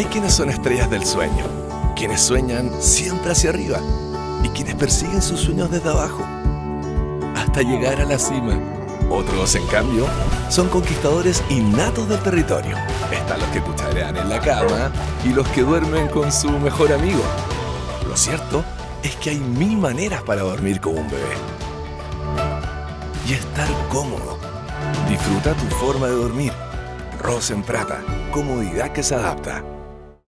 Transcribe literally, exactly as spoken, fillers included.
Hay quienes son estrellas del sueño, quienes sueñan siempre hacia arriba y quienes persiguen sus sueños desde abajo, hasta llegar a la cima. Otros, en cambio, son conquistadores innatos del territorio. Están los que cucharean en la cama y los que duermen con su mejor amigo. Lo cierto es que hay mil maneras para dormir como un bebé. Y estar cómodo. Disfruta tu forma de dormir. Rosenprata, comodidad que se adapta.